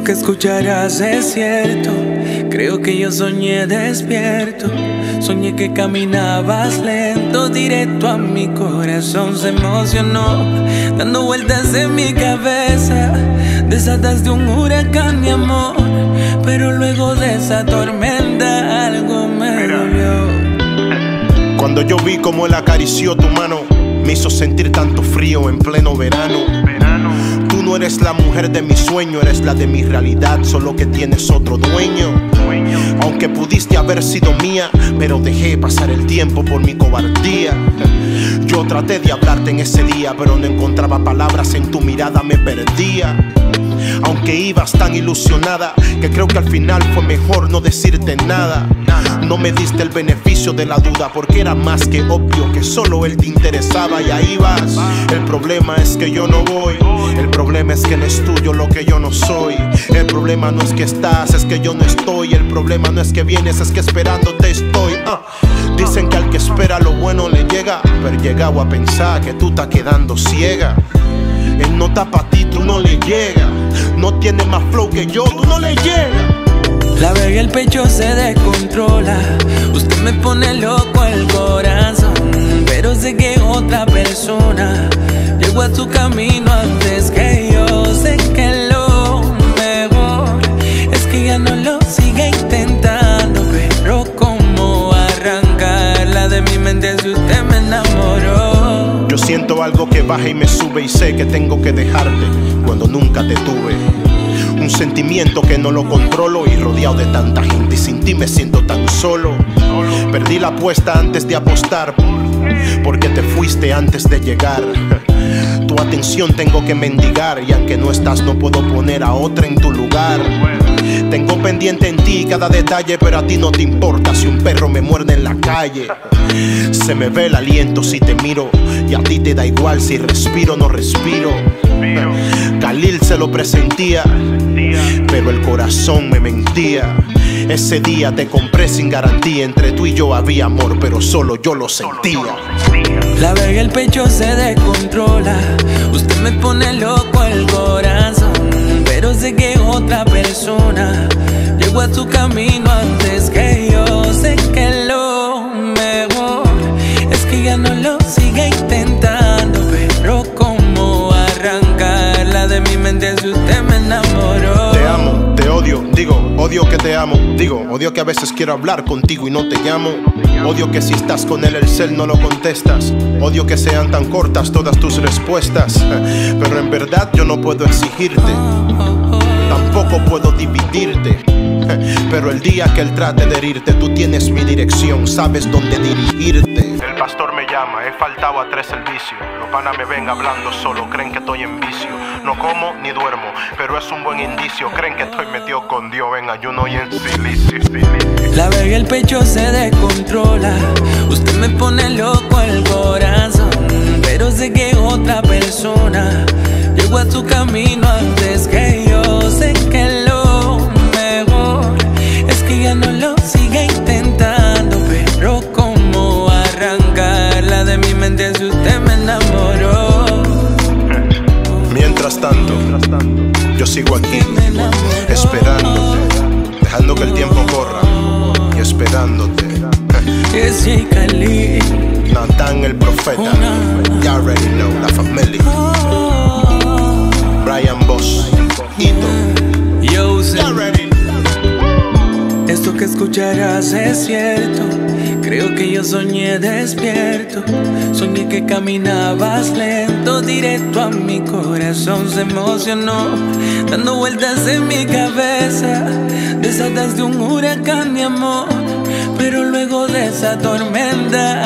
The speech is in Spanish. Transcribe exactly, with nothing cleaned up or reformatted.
que escucharás es cierto. Creo que yo soñé despierto. Soñé que caminabas lento, directo a mi corazón. Se emocionó, dando vueltas en mi cabeza. Desataste un huracán, mi amor, pero luego de esa tormenta algo me dolió. Cuando yo vi cómo él acarició tu mano, me hizo sentir tanto frío en pleno verano. Tú no eres la mujer de mi sueño, eres la de mi realidad, solo que tienes otro dueño. Aunque pudiste haber sido mía, pero dejé pasar el tiempo por mi cobardía. Yo traté de hablarte en ese día, pero no encontraba palabras, en tu mirada me perdía. Aunque ibas tan ilusionada, que creo que al final fue mejor no decirte nada. No me diste el beneficio de la duda, porque era más que obvio que solo él te interesaba y ahí vas. El problema es que yo no voy, el problema es que no es tuyo lo que yo no soy. El problema no es que estás, es que yo no estoy. El problema no es que vienes, es que esperándote estoy. uh. Dicen que al que espera lo bueno le llega, pero he llegado a pensar que tú estás quedando ciega. Él no está pa' ti, tú no le llegas. No tiene más flow que yo, tú no le llegas. La veo y el pecho se descontrola. Usted me pone loco el corazón, pero sé que otra persona llegó a su camino antes que yo. Sé que lo mejor es que ya no lo siga intentando, pero cómo arrancarla de mi mente si usted me enamoró. Yo siento algo que baja y me sube y sé que tengo que dejarte cuando nunca te tuve. Un sentimiento que no lo controlo y rodeado de tanta gente y sin ti me siento tan solo. Perdí la apuesta antes de apostar, porque te fuiste antes de llegar. Tu atención tengo que mendigar y aunque no estás no puedo poner a otra en tu lugar. Tengo pendiente en ti cada detalle, pero a ti no te importa si un perro me muerde en la calle. Se me ve el aliento si te miro y a ti te da igual si respiro o no respiro. Khalil se lo presentía, pero el corazón me mentía. Ese día te compré sin garantía. Entre tú y yo había amor, pero solo yo lo sentía. La veo y el pecho se descontrola. Usted me pone loco el corazón, pero sé que otra persona llegó a su camino antes que yo. Sé que lo mejor es que ya no lo siga intentando, pero cómo arrancarla de mi mente si usted me enamoró. Te amo, te odio, digo, odio que te amo. Digo, odio que a veces quiero hablar contigo y no te llamo. Odio que si estás con él el cel no lo contestas. Odio que sean tan cortas todas tus respuestas. Pero en verdad yo no puedo exigirte, tampoco puedo dividirte. Pero el día que él trate de herirte, tú tienes mi dirección, sabes dónde dirigirte. El pastor me llama, he faltado a tres servicios. Los panas me ven hablando solo, creen que estoy en vicio. No como ni duermo, pero es un buen indicio. Creen que estoy metido con Dios en ayuno y en silicio. La veo y el pecho se descontrola. Usted me pone loco el corazón, pero sé que otra persona llegó a su camino antes que yo. Sé que lo mejor es que ya no lo siga intentando, pero cómo arrancarla de mi mente si usted me enamoró. Mientras tanto, yo sigo aquí, esperándote, dejando que el tiempo corra y esperándote. Es J. Khalil, Nathan el profeta, ya already know, la familia. Brian Boss, Ito, yo sé. ya ready. Esto que escucharás es cierto. Creo que yo soñé despierto. Soñé que caminabas lento, directo a mi corazón. Se emocionó, dando vueltas en mi cabeza. Desataste un huracán, mi amor, pero luego de esa tormenta